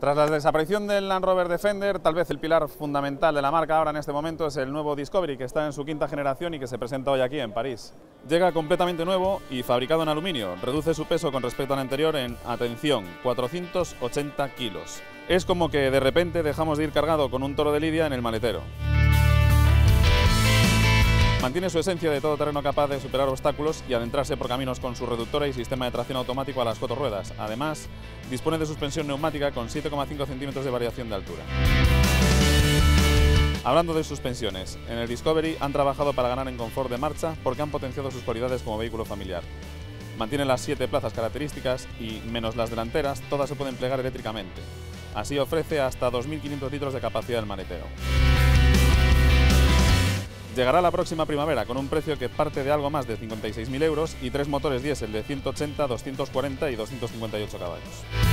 Tras la desaparición del Land Rover Defender, tal vez el pilar fundamental de la marca ahora en este momento es el nuevo Discovery, que está en su quinta generación y que se presenta hoy aquí en París. Llega completamente nuevo y fabricado en aluminio. Reduce su peso con respecto al anterior en, atención, 480 kilos. Es como que de repente dejamos de ir cargado con un toro de lidia en el maletero. Mantiene su esencia de todoterreno capaz de superar obstáculos y adentrarse por caminos con su reductora y sistema de tracción automático a las 4 ruedas. Además, dispone de suspensión neumática con 7,5 centímetros de variación de altura. Hablando de suspensiones, en el Discovery han trabajado para ganar en confort de marcha porque han potenciado sus cualidades como vehículo familiar. Mantiene las 7 plazas características y, menos las delanteras, todas se pueden plegar eléctricamente. Así ofrece hasta 2.500 litros de capacidad del maletero. Llegará la próxima primavera con un precio que parte de algo más de 56.000 euros y 3 motores diésel de 180, 240 y 258 caballos.